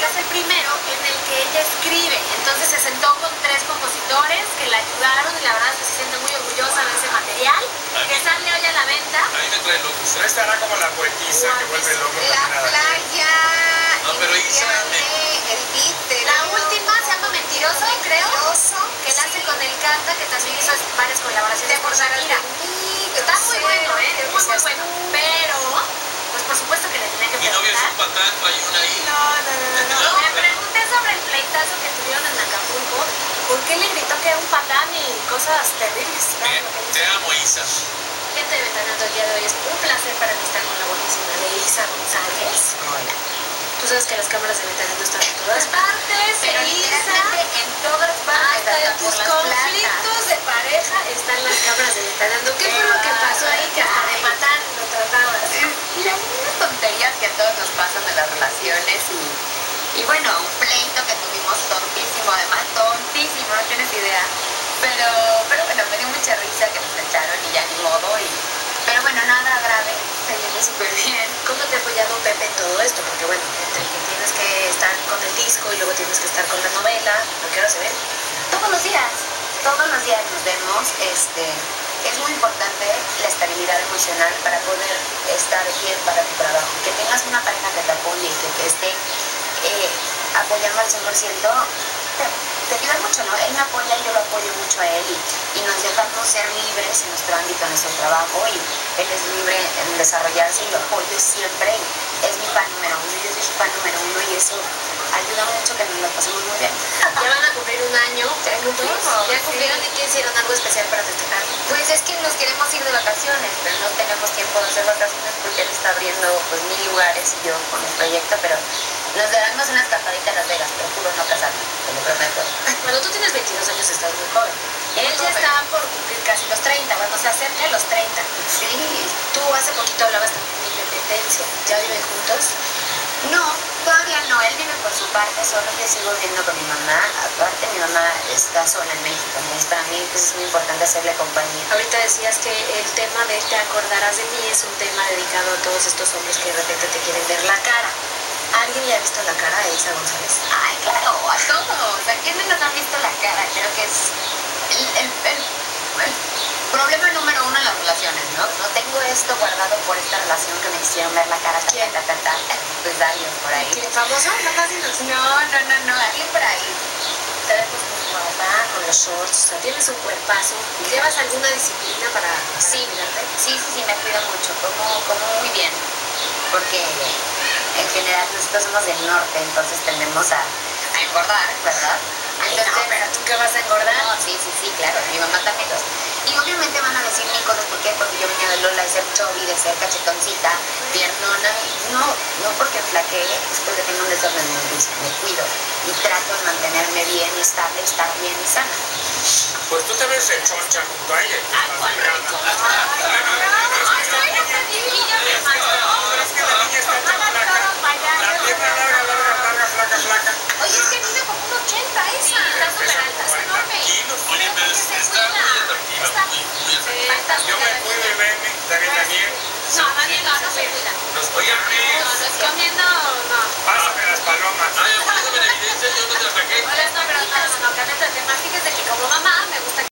que es el primero en el que ella escribe. Entonces se sentó con 3 compositores que la ayudaron y la verdad es que se siente muy orgullosa de ese material que sale hoy a la venta. A mí me trae locos. No estará como la poetisa que vuelve loco. La playa. No, pero Isa el beat de La última se llama Mentiroso, creo. Que la hace con el Canta, que también hizo varias colaboraciones con Shakira. Está muy bueno, muy bueno. Pero, pues por supuesto que le tenía que Mi novio es preguntar. un patán, trae una ahí. No. Me pregunté sobre el pleitazo que tuvieron en Acapulco. ¿Por qué le gritó que era un patán y cosas terribles? Te amo, Isa. Gente de Ventaneando el día de hoy, es un placer para mí estar con la buenísima de Isa González. Hola. Tú sabes que las cámaras de Ventaneando están en todas partes. Pero literalmente en todas partes. Hasta en tus conflictos de pareja están las cámaras de Ventaneando. ¿Qué fue lo que pasó ahí que hasta de patán lo tratabas? Las mismas tonterías que a todos nos pasan de las relaciones y bueno, un pleito que tuvimos tontísimo, además tontísimo, no tienes idea. Pero bueno, me dio mucha risa que nos echaron y ya ni modo. Pero bueno, nada grave, seguimos súper bien. ¿Cómo te ha apoyado Pepe en todo esto? Porque bueno, entre que tienes que estar con el disco y luego tienes que estar con la novela, ¿a qué hora se ven? Todos los días nos vemos. Es muy importante la estabilidad emocional para poder estar bien para tu trabajo. Que tengas una pareja que te apoye y que te esté apoyando al 100%, te ayuda mucho, ¿no? Él me apoya y yo lo apoyo mucho a él y nos dejamos ser libres en nuestro ámbito, en nuestro trabajo, y él es libre en desarrollarse y lo apoyo siempre. Y es mi fan número 1, yo soy su fan número 1 y eso ayuda mucho que nos lo pasemos muy bien. Ya van a cumplir un año juntos. ¿Ya cumplieron y qué hicieron algo especial para festejar? Pues es que nos queremos ir de vacaciones, pero no tenemos tiempo de hacer vacaciones porque él está abriendo pues 1000 lugares y yo con el proyecto, pero nos daremos una escapadita a Las Vegas, pero juro no casarme, te lo prometo. Bueno, tú tienes 22 años, estás muy joven. Él ya está por cumplir casi los 30, cuando se acerca a los 30. Sí. Tú hace poquito hablabas también de independencia. ¿Ya viven juntos? No, todavía no, él vive por su parte solo, yo sigo viviendo con mi mamá. Aparte mi mamá está sola en México, entonces para mí pues, es muy importante hacerle compañía. Ahorita decías que el tema de Te acordarás de mí es un tema dedicado a todos estos hombres que de repente te quieren ver la cara. ¿Alguien le ha visto la cara a Isa González? Ay, claro, a todos. ¿A quién no nos han visto la cara? Creo que es el problema número 1 en las relaciones, ¿no? No tengo esto guardado por esta relación que me hicieron ver la cara. ¿Quién? Pues alguien por ahí. ¿Quién famoso? No, casi no. No, alguien por ahí. Te ves muy guapa, con los shorts, o sea, tienes un cuerpazo. ¿Llevas alguna disciplina para cuidarte? Sí, me cuido mucho, como muy bien, porque en general nosotros somos del norte, entonces tendemos a engordar, ¿verdad? Ay, no, pero ¿tú qué vas a engordar? No, sí, claro, mi mamá también Y obviamente van a decir mil cosas, ¿por qué? Porque yo venía de Lola de ser chubby, de ser cachetoncita, piernona, y no porque flaquee, es porque tengo un desorden alimenticio, me cuido y trato de mantenerme bien, estable, estar bien y sana. Pues tú te ves choncha junto a ella. Ay, ¿cuál Pero es que la niña está tan flaca. La pierna larga, flaca. Oye, es que mide como un 80 esa. Sí, está súper alta, es enorme. Oye, pero está muy atractiva, muy atractiva. Yo me cuido y venme, también. No, Daniel, no se cuida. Oigan, No, no es comiendo, no. pásame las palomas. No, pero no, cambiando de tema. Fíjese que como mamá me gusta